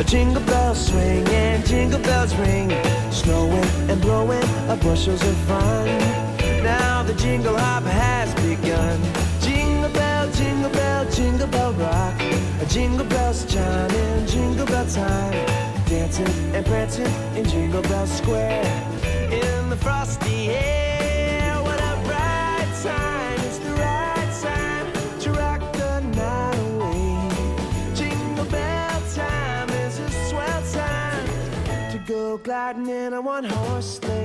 Jingle bells swing and jingle bells ring, snowing and blowing bushels of fun. Now the jingle hop has begun. Jingle bell, jingle bell, jingle bell rock. Jingle bells chiming, jingle bell time, dancing and prancing in Jingle Bell Square. In the frosty air, what a bright time! It's the right time to rock the night away. Jingle bell time is a swell time to go gliding in a one-horse sleigh.